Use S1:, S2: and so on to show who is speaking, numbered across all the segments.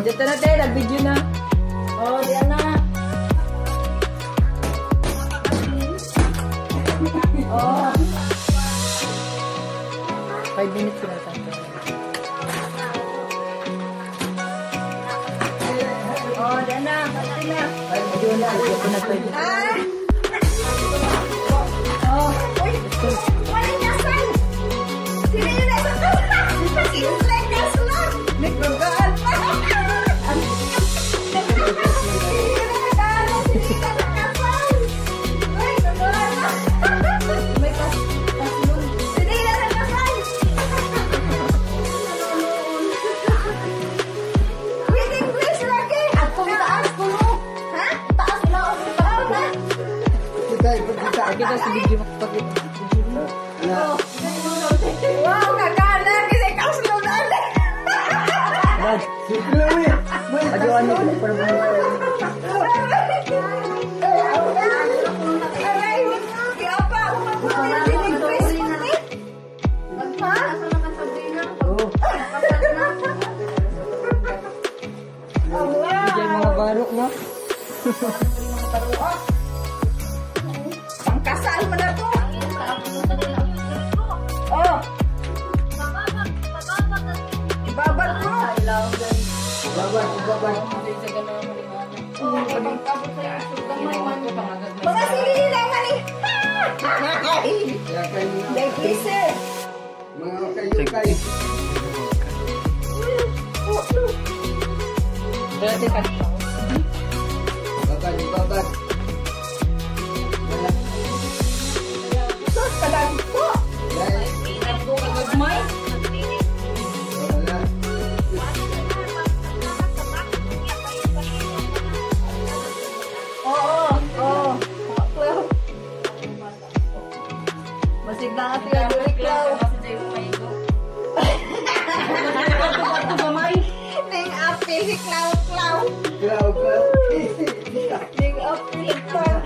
S1: dito na tayo. Nag-video na. Oh, diyan na. Oh. 5 minutes na tayo. Oh, diyan na. Pati na. Video na. Dito na tayo. Oh.
S2: Walang kasal! Sino yun na sa kasal? Sino na yung kasal? Nagbagaan pa!
S1: Kita sa video makapagkita.
S2: Wow, kakala! Kasi ikaw sinunan!
S1: Aduan mo para mo. Mga barok mo.
S2: Pangkasal mo na to. Oh. Ibabad mo.
S1: Babad.
S2: Mga sili lang mali. Dahil kise.
S3: Mga kayo.
S1: Dati ka.
S3: Babad.
S2: Sus, kadang po.
S1: Kagagmay.
S2: Oo. Masig na nga siya duri klaw. Ning api si klaw. Ning api si klaw.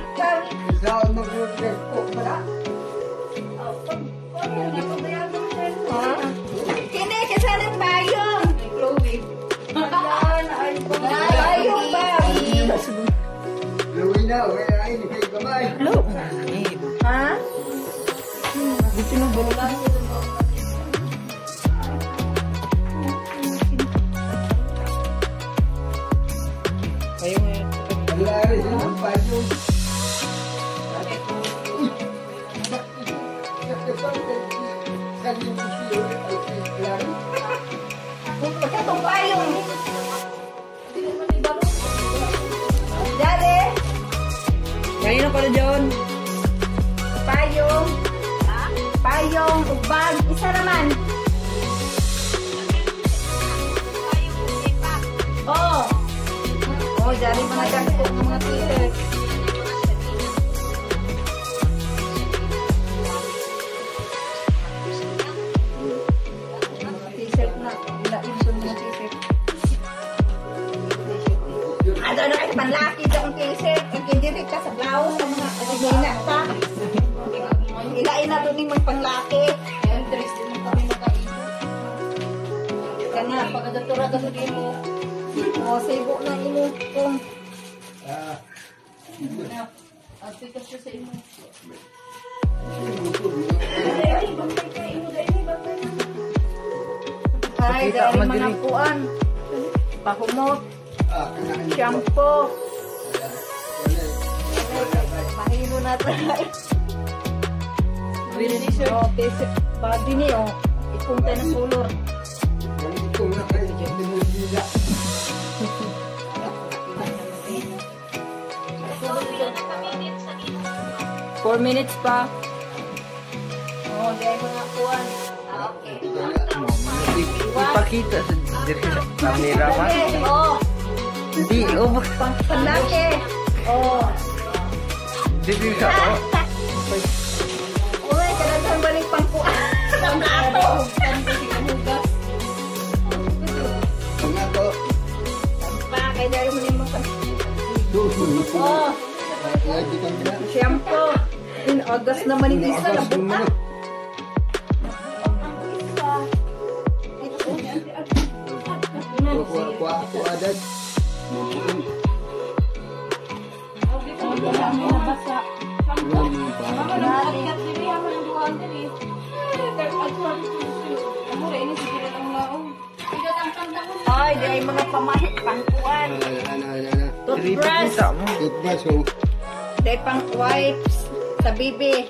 S2: Kini kasalang payong. Payong ba? Ha?
S1: Dito na bulugan.
S2: Itong payong. Dali.
S1: Ngayon na pala dyan.
S2: Payong, ubag. Isa naman. Oh. Oh, dali mga dagpo ng mga t-shirt. T-shirt na. Ilain ko mga t-shirt. Ano na kayo panlaki dyan t-shirt. Nagkindirik ka sa blouse sa mga aligina ka. Ilain na doon yung panlaki.
S1: Interested mo kami makain.
S2: Kana, pagkadatura ka sa mo. O, sibo na imo kung.
S1: At pitas siya sa imo.
S2: Ay, dahil mga puan. Pahumot. Shampoo. Mahilo na tayo. O, t-shirt. Body ni, o. Ipunta ng color.
S1: 4 minutes pa.
S2: O, dahil mga puan. Okay.
S3: Ipakita sa camera ba?
S2: O,
S3: Di,
S2: panlaki. O.
S3: Di sa ako.
S2: Uy, kalaghan ba rin pangkuan? Ang plato. Kaya dahil mo rin mga oh, shampoo. Agas naman yung isa. Labot na.
S3: Kuha adat.
S2: Ay, di ay mga pamahit, pangkuan. Toothbrush.
S3: Toothbrush, oh.
S2: Di ay pang wipes sa bibi.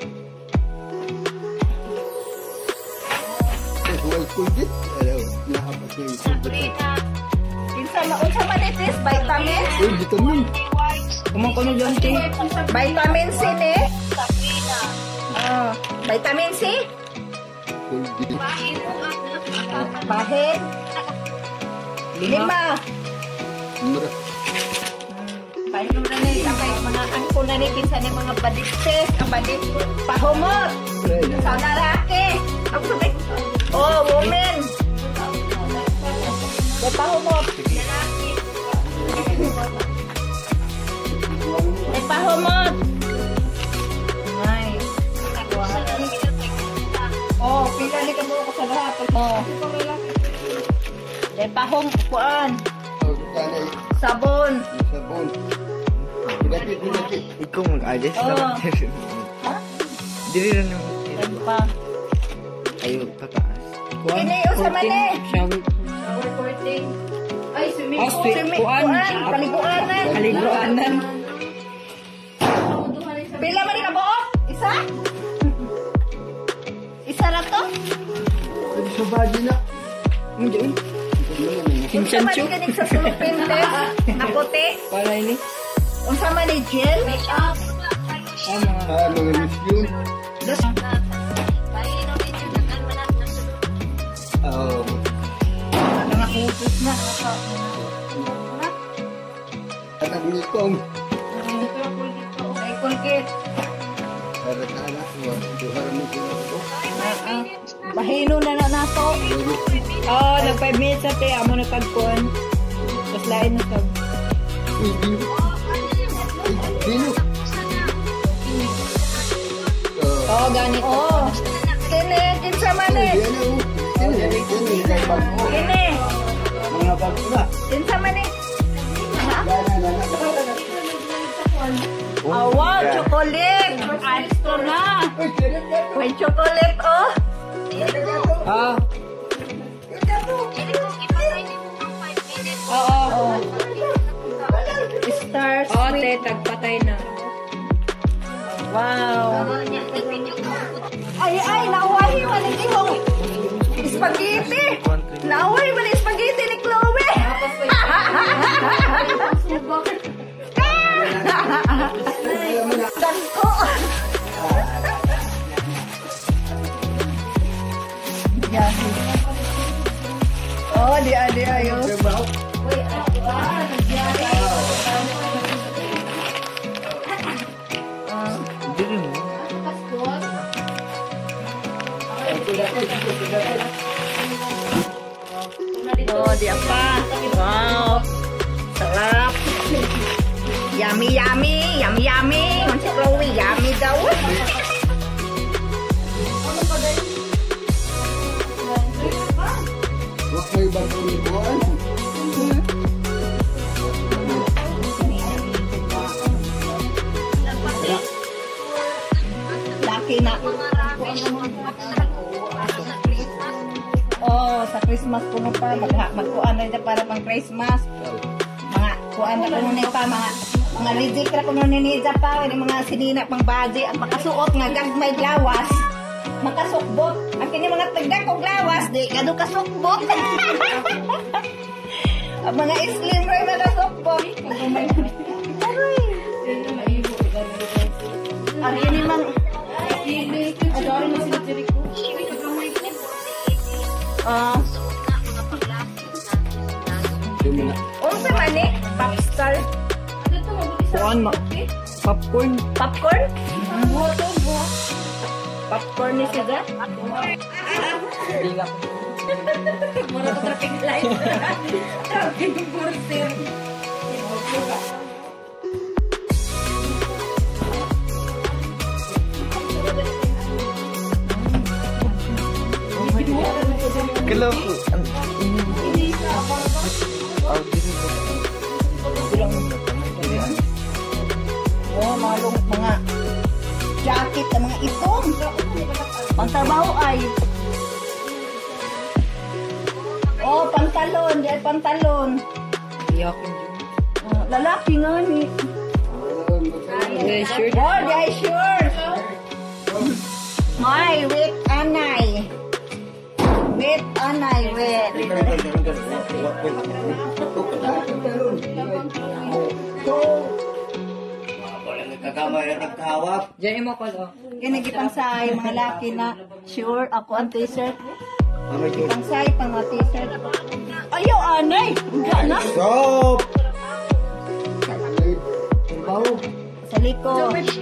S3: Well, Colgate. Nakapas na yung Colgate.
S2: Unsa man itis, vitamins.
S3: Uy, vitamin.
S1: Kumang ko dyan, te.
S2: Vitamin C ni. Vitamin C.
S3: Colgate.
S2: Bahid. 5.
S3: Mura.
S2: Paano na ni kapay mga angko na ni kinsa ni mga badiktes, ang badik pahumot. Sa lalaki. Ang sabi. Oh, woman. Pahumot. Pahumot. Nice. Oh, pila ni kamo ko sa lahat. Oh. Pahumot. Sabon.
S3: Sabon. Pinakit.
S1: Ikaw mag-adjust
S2: Oo.
S1: lang.
S2: Ha?
S1: Dili rin yung
S2: Ano pa?
S1: ayaw pataas.
S2: Kini usa man eh.
S1: Shower.
S2: Shower curtain. Ay, swimming
S1: Oh,
S2: pool.
S1: kuan.
S2: Paliguanan.
S1: Kaliguanan.
S2: Pila man ka buo? Isa? Isa ra to?
S3: Sa body na.
S1: Hindi.
S2: Unsa man
S1: Kinsancho.
S2: kaning sa sulupin na puti?
S1: Para ini.
S2: Unsa man ni gel?
S3: Mga lotion. Oh.
S2: Mga kupos na.
S3: Anak ni Kong.
S2: Ay, Colgate.
S3: Para sa anak mo. Para mo sila.
S2: Bahino na nato.
S1: Oh, nag 5 minutes na te. Amo na tagpuan. Tapos lain na tag.
S3: Uy, Dino. Dino.
S1: Oh, ganito.
S2: Oh. Kini, kinsa man eh. Kini.
S3: Mga bago na.
S2: Kinsa man eh. Oh, wow, chocolate. Ayos ko na. May chocolate, oh.
S1: Ah. Oo.
S2: Star
S1: Oh,
S2: sweet.
S1: te, tagpatay na.
S2: Wow. Ay, nauwahi man ang ihong spaghetti. Nauwahi man ang spaghetti ni Chloe. Dangko. Oh, di ayo.
S1: Dili mo.
S2: Oh, di apa. Wow. Sarap. Yummy, yummy. Yummy, yummy. Masih Chloe, yummy daw.
S3: Huwag may bagong libuan.
S2: Laki na. Oh, sa Christmas ko pa. Magkuan na dyan para pang Christmas. Mga kuan na kuno ni pa. Mga legit na kuno ni Niza pa. Mga sinina pang baji. At makasuot nga gagmay lawas. Makasukbot. Ang kini mga tagdag kong lawas. Di kado kasukbot. Ang mga slimmer makasukbot. Aray. Ang ini mang... Unsa man ni? Popstar?
S1: Kuan ma. Popcorn.
S2: Popcorn? Popcorn ni siya?
S1: Hindi nga.
S2: Mura ko traffic light. Traffic border.
S1: Kalau
S2: itong. Pangtrabaho ay. Oh, pantalon. Dahil pantalon. Lalaki nga ni.
S1: Shirt.
S2: Oh, dahil shirt. Ay, wait, anay. Wait, anay, wait.
S1: Diyan mo ko lo.
S2: Yan, nagipangsay, mga laki na sure, ako ang t-shirt. Pangsay, pang mga t-shirt. Ayaw, anay! Hindi na.
S3: Stop!
S2: Sa liko.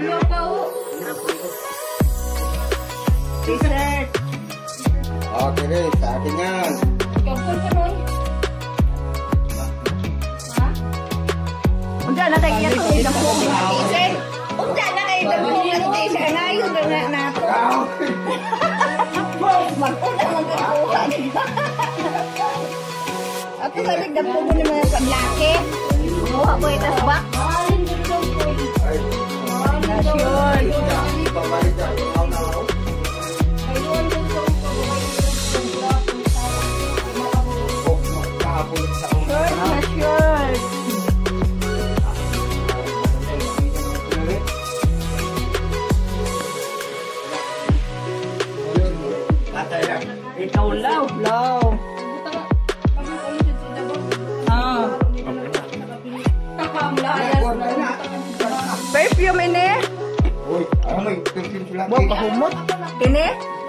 S2: T-shirt.
S3: Okay rin, sa akin yan.
S2: Unda na tayo ito. T-shirt. Unda na kayo ito. T-shirt. Ngayon na ako. Mag-una mag-una. Ako sa nagdap ko mo naman sa laki. Buha ko itas ba?
S1: Ikaw law.
S2: Low. Perfume ini.
S3: Uy, may perfume sila.
S2: Buat pahumot. Ini.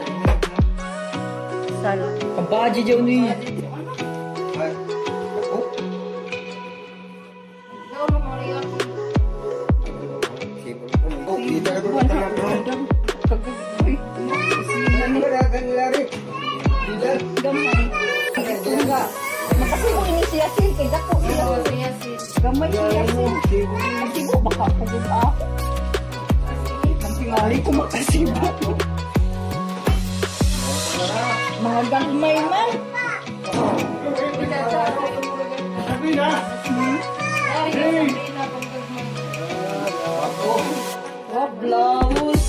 S2: Sal.
S1: Kabaji dyan ni.
S2: Gamay. Enggak. Makasih ko ini siyasin kay dako siya. Gamay siyasin. Kasi mo baka pagod ako. Ang tingali ko makasibo. Mga gamay man. Oh, blouse.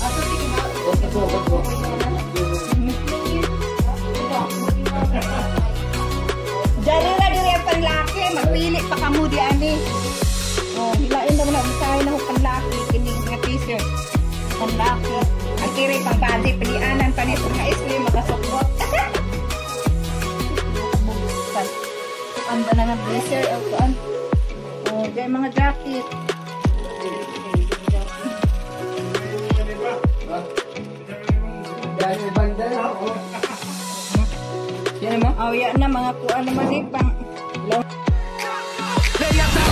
S2: Dari na diri ang panlaki, magpili pa kamo di ani. Oh, hilain na muna bisahin na panlaki kini nga t-shirt. Panlaki. Ang kiri pang body pilianan pa nito nga slim makasukrot. Ang na nga blazer o kuan. Oh, dai mga jacket.
S1: Yan mo?
S2: Oh, yan na mga kuan naman ni pang